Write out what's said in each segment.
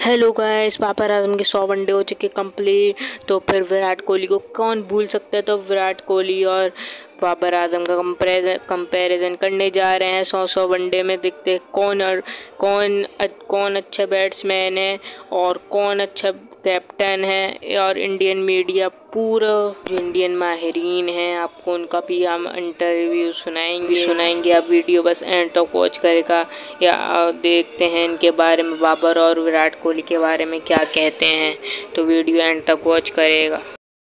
Hello guys, Babar Azam के 100 one day हो चुके कंप्लीट। तो फिर विराट कोहली को कौन भूल सकता है। तो विराट कोहली और बाबर आजम का कंपैरिजन करने जा रहे हैं 100 वनडे में। देखते हैं कौन अच्छा बैट्समैन है और कौन अच्छा कैप्टन है। और इंडियन मीडिया पूरा जो इंडियन माहिरीन हैं, आपको उनका भी हम इंटरव्यू सुनाएंगे। आप वीडियो बस एंड तक वॉच करेगा या देखते हैं इनके बारे में, बाबर और विराट कोहली के बारे में क्या कहते हैं। तो वीडियो एंड तक वॉच करेगा।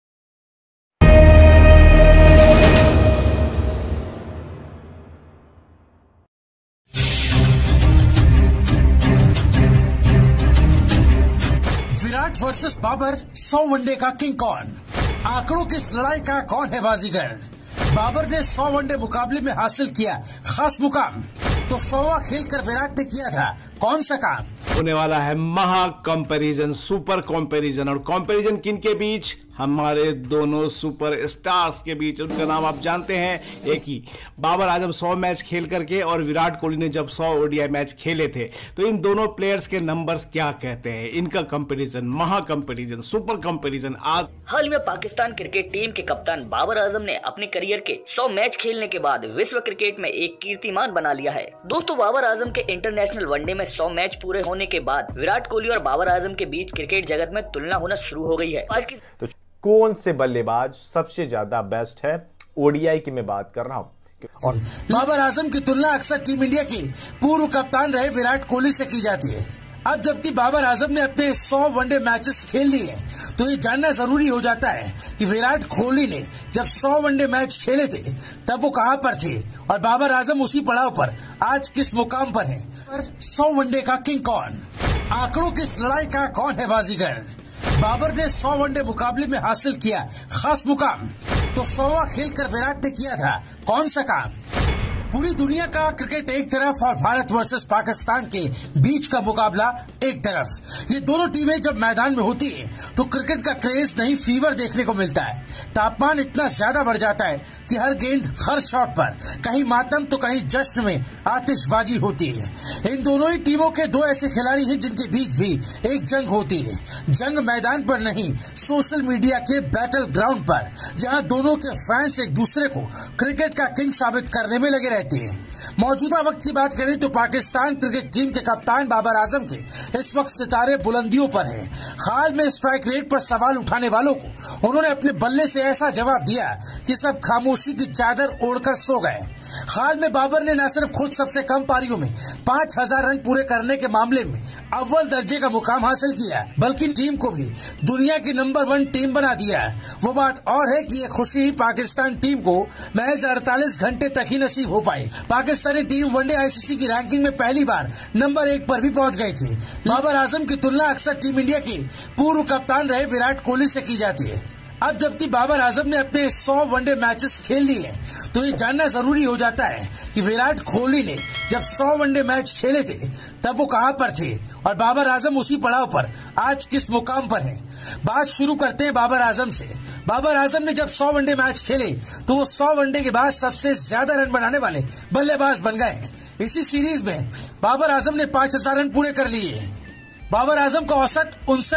विराट वर्सेस बाबर, 100 वनडे का किंग कौन? आंकड़ों की इस लड़ाई का कौन है बाजीगर? बाबर ने 100 वनडे मुकाबले में हासिल किया खास मुकाम, तो 100वां खेलकर विराट ने किया था कौन सा काम? होने वाला है महा कंपैरिजन, सुपर कंपैरिजन। और कंपैरिजन किन के बीच? हमारे दोनों सुपर स्टार्स के बीच। उनका नाम आप जानते हैं, एक ही। बाबर आजम 100 मैच खेल करके और विराट कोहली ने जब 100 ओडीआई मैच खेले थे, तो इन दोनों प्लेयर्स के नंबर्स क्या कहते हैं? इनका कंपैरिजन, महा कंपैरिजन, सुपर कंपैरिजन आज। हाल ही में पाकिस्तान क्रिकेट टीम के कप्तान बाबर आजम ने अपने करियर के 100 मैच खेलने के बाद विश्व क्रिकेट में एक कीर्तिमान बना लिया है। दोस्तों, बाबर आजम के इंटरनेशनल वनडे में 100 मैच पूरे होने के बाद विराट कोहली और बाबर आजम के बीच क्रिकेट जगत में तुलना होना शुरू हो गई है। आज की कौन से बल्लेबाज सबसे ज्यादा बेस्ट है? ओडीआई की मैं बात कर रहा हूं। और बाबर आजम की तुलना अक्सर टीम इंडिया के पूर्व कप्तान रहे विराट कोहली से की जाती है। अब जबकि बाबर आजम ने अपने 100 वनडे मैचेस खेल लिए हैं, तो ये जानना जरूरी हो जाता है कि विराट कोहली ने जब 100 वनडे मैच खेले थे तब वो कहां पर थे और बाबर आजम उसी पड़ाव पर आज किस मुकाम पर है। 100 वनडे का किंग कौन? आंकड़ों की इस लड़ाई का कौन है बाजीगर? बाबर ने 100 वनडे मुकाबले में हासिल किया खास मुकाम, तो 100वां खेलकर विराट ने किया था कौन सा काम? पूरी दुनिया का क्रिकेट एक तरफ और भारत वर्सेस पाकिस्तान के बीच का मुकाबला एक तरफ। ये दोनों टीमें जब मैदान में होती है तो क्रिकेट का क्रेज नहीं, फीवर देखने को मिलता है। तापमान इतना ज्यादा बढ़ जाता है कि हर गेंद, हर शॉट पर कहीं मातम तो कहीं जश्न में आतिशबाजी होती है। इन दोनों ही टीमों के दो ऐसे खिलाड़ी हैं जिनके बीच भी एक जंग होती है। जंग मैदान पर नहीं, सोशल मीडिया के बैटल ग्राउंड पर, जहां दोनों के फैंस एक दूसरे को क्रिकेट का किंग साबित करने में लगे रहते हैं। मौजूदा वक्त की बात करें तो पाकिस्तान क्रिकेट टीम के कप्तान बाबर आजम के इस वक्त सितारे बुलंदियों पर हैं। हाल में स्ट्राइक रेट पर सवाल उठाने वालों को उन्होंने अपने बल्ले से ऐसा जवाब दिया कि सब खामोशी की चादर ओढ़कर सो गए। हाल में बाबर ने न सिर्फ खुद सबसे कम पारियों में 5000 रन पूरे करने के मामले में अव्वल दर्जे का मुकाम हासिल किया, बल्कि टीम को भी दुनिया की नंबर 1 टीम बना दिया। वो बात और है कि ये खुशी पाकिस्तान टीम को महज 48 घंटे तक ही नसीब हो पाई। पाकिस्तानी टीम वनडे आईसीसी की रैंकिंग में पहली बार नंबर 1 पर भी पहुंच गई थी। बाबर आजम की तुलना अक्सर टीम इंडिया के पूर्व कप्तान रहे विराट कोहली से की जाती है। अब जबकि बाबर आजम ने अपने 100 वनडे मैचेस खेल लिए हैं, तो ये जानना जरूरी हो जाता है कि विराट कोहली ने जब 100 वनडे मैच खेले थे तब वो कहां पर थे और बाबर आजम उसी पड़ाव पर आज किस मुकाम पर है। बात शुरू करते हैं बाबर आजम से। बाबर आजम ने जब 100 वनडे मैच खेले तो वो 100 वनडे के बाद सबसे ज्यादा रन बनाने वाले बल्लेबाज बन गए। इसी सीरीज में बाबर आजम ने 5000 रन पूरे कर लिए। बाबर आजम का औसत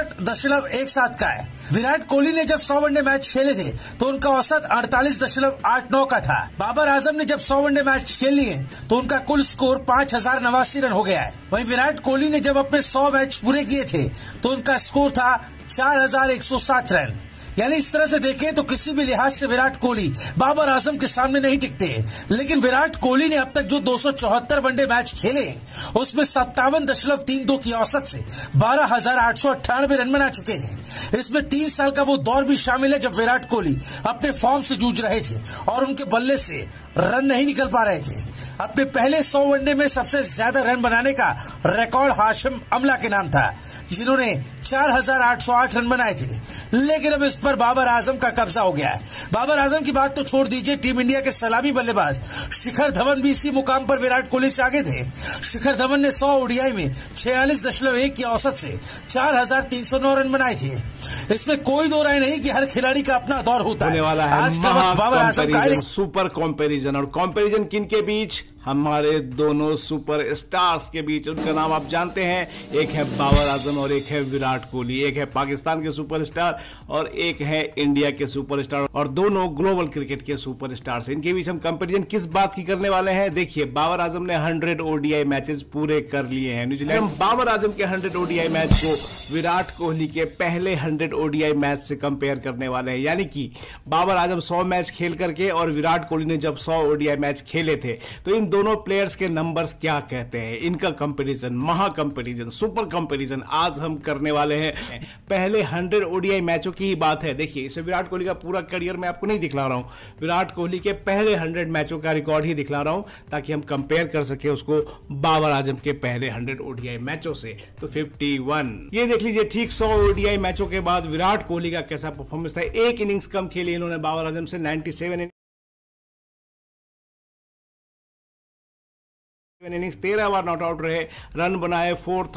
59.17 का है। विराट कोहली ने जब 100 वनडे मैच खेले थे तो उनका औसत 48.89 का था। बाबर आजम ने जब 100 वनडे मैच खेल लिए तो उनका कुल स्कोर 5089 रन हो गया है। वहीं विराट कोहली ने जब अपने 100 मैच पूरे किए थे तो उनका स्कोर था 4107 रन। यानी इस तरह से देखें तो किसी भी लिहाज से विराट कोहली बाबर आजम के सामने नहीं टिकते। लेकिन विराट कोहली ने अब तक जो 274 वनडे मैच खेले उसमें 57.32 की औसत से 12,898 रन बना चुके हैं। इसमें 3 साल का वो दौर भी शामिल है जब विराट कोहली अपने फॉर्म से जूझ रहे थे और उनके बल्ले से रन नहीं निकल पा रहे थे। अपने पहले 100 वनडे में सबसे ज्यादा रन बनाने का रिकॉर्ड हाशिम अमला के नाम था, जिन्होंने 4808 रन बनाए थे। लेकिन अब इस पर बाबर आजम का कब्जा हो गया है। बाबर आजम की बात तो छोड़ दीजिए, टीम इंडिया के सलामी बल्लेबाज शिखर धवन भी इसी मुकाम पर विराट कोहली से आगे थे। शिखर धवन ने 100 ओडीआई में 46.1 की औसत से 4309 रन बनाए थे। इसमें कोई दो राय नहीं कि हर खिलाड़ी का अपना दौर होता है। आज का वक्त बाबर आजम का सुपर कंपैरिजन। और कंपैरिजन किन के बीच? हमारे दोनों सुपर स्टार्स के बीच। उनका नाम आप जानते हैं, एक है बाबर आजम और एक है विराट कोहली। एक है पाकिस्तान के सुपरस्टार और एक है इंडिया के सुपरस्टार, और दोनों ग्लोबल क्रिकेट के सुपरस्टार्स। इनके बीच हम कंपैरिजन किस बात की करने वाले हैं? देखिए, बाबर आजम ने 100 ओडीआई मैचेस पूरे कर लिए हैं न्यूजीलैंड। हम बाबर आजम के 100 ओडीआई मैच को विराट कोहली के पहले 100 ओडीआई मैच से कंपेयर करने वाले हैं। यानी कि बाबर आजम 100 मैच खेल करके और विराट कोहली ने जब 100 ओडीआई मैच खेले थे, तो इन दोनों प्लेयर्स के नंबर्स क्या कहते हैं, इनका कंपैरिजन, महा कंपैरिजन, सुपर कंपैरिजन आज हम करने वाले हैं। पहले 100 ओडीआई मैचों की ही बात है। देखिए, इसे विराट कोहली का पूरा करियर मैं आपको नहीं दिखला रहा हूं, विराट कोहली के पहले 100 मैचों का रिकॉर्ड ही दिखला रहा हूं, ताकि हम कंपेयर कर सके उसको बाबर आजम के पहले 100 ओडीआई मैचों से। तो 51 ये देख लीजिए, ठीक 100 ओडीआई मैचों के बाद विराट कोहली का कैसा परफॉर्मेंस था। एक इनिंग्स कम खेली इन्होंने बाबर आजम से, 97 इनिंग्स, 13 बार नॉट आउट रहे, रन बनाए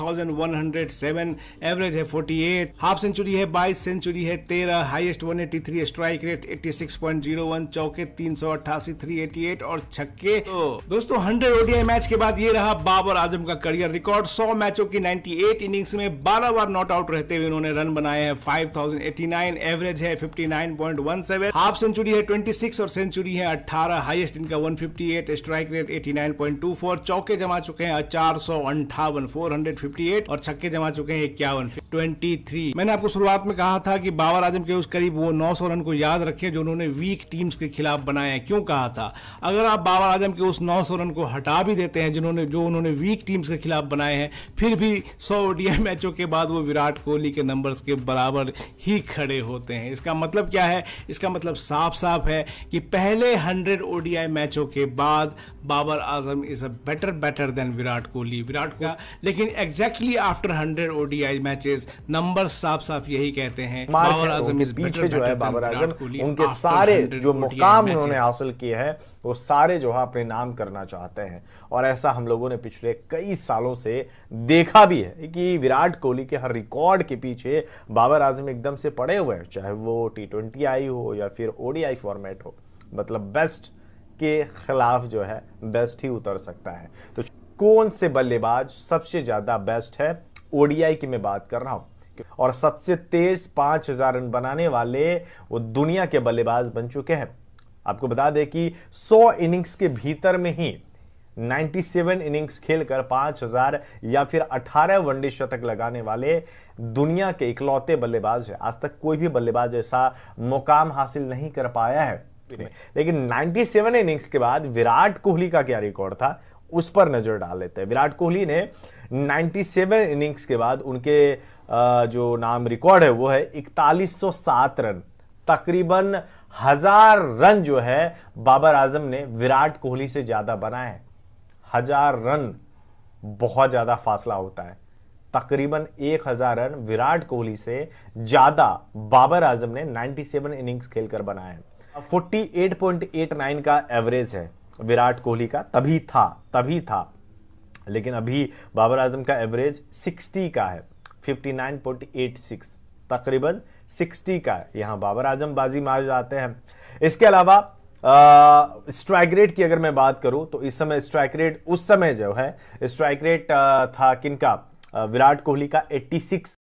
4107, एवरेज है 48, हाफ सेंचुरी है 22, सेंचुरी है 13, हाईएस्ट 183, स्ट्राइक रेट 86.01, चौके 388, 388 और छक्के। तो दोस्तों, 100 ओडीआई मैच के बाद ये रहा बाबर आजम का करियर रिकॉर्ड। 100 मैचों की 98 इनिंग्स में 12 बार नॉट आउट रहते हुए इन्होंने रन बनाए हैं 5089, एवरेज है 59.17, हाफ सेंचुरी है 26 और सेंचुरी है 18, हाईएस्ट इनका 158, स्ट्राइक रेट 89.24, चौके जमा चुके हैं 458, 458 और छक्के जमा चुके हैं 51, 23। मैंने आपको शुरुआत में कहा था कि बाबर आजम के उस करीब वो 900 रन को याद रखें जो उन्होंने वीक टीम्स के खिलाफ बनाए हैं। क्यों कहा था? अगर आप बाबर आजम के उस 900 रन को हटा भी देते हैं जो उन्होंने वीक टीम्स के खिलाफ बनाए हैं, फिर भी 100 ओडीआई मैचों के बाद वो विराट कोहली के नंबर्स के बराबर ही खड़े होते हैं। इसका मतलब क्या है? इसका मतलब साफ साफ है कि पहले 100 ओडीआई मैचों के बाद Babar Azam is a better than Virat Kohli. लेकिन exactly after 100 ODI matches number साफ साफ यही कहते हैं, बाबर आजम इज पीछे जो है बाबर आजम, उनके सारे जो मुकाम उन्होंने हासिल किए हैं वो सारे जो है अपने नाम करना चाहते हैं। और ऐसा हम लोगों ने पिछले कई सालों से देखा भी है कि विराट कोहली के हर रिकॉर्ड के पीछे बाबर आजम एकदम से पड़े हुए हैं, चाहे वो T20 आई हो या फिर ओडीआई फॉर्मेट हो। मतलब बेस्ट के खिलाफ जो है बेस्ट ही उतर सकता है। तो कौन से बल्लेबाज सबसे ज्यादा बेस्ट है? ओडीआई की मैं बात कर रहा हूं, और सबसे तेज 5000 रन बनाने वाले वो दुनिया के बल्लेबाज बन चुके हैं। आपको बता दें कि 100 इनिंग्स के भीतर में ही 97 इनिंग्स खेलकर 5000 या फिर 18 वनडे शतक लगाने वाले दुनिया के इकलौते बल्लेबाज है। आज तक कोई भी बल्लेबाज ऐसा मुकाम हासिल नहीं कर पाया है। लेकिन 97 इनिंग्स के बाद विराट कोहली का क्या रिकॉर्ड था, उस पर नजर डाल लेते हैं। विराट कोहली ने 97 इनिंग्स के बाद उनके जो नाम रिकॉर्ड है वो है 4107 रन। तकरीबन 1000 रन जो है बाबर आजम ने विराट कोहली से ज्यादा बनाए हैं। 1000 रन बहुत ज्यादा फासला होता है। तकरीबन 1000 रन विराट कोहली से ज्यादा बाबर आजम ने 97 इनिंग्स खेलकर बनाए हैं। 48.89 का एवरेज है विराट कोहली का, तभी था, लेकिन अभी बाबर आजम का एवरेज 60 का है, 59.86, तकरीबन 60 का है। यहां बाबर आजम बाजी मार जाते हैं। इसके अलावा स्ट्राइक रेट की अगर मैं बात करूं तो इस समय स्ट्राइक रेट, उस समय जो है स्ट्राइक रेट था किनका? विराट कोहली का 86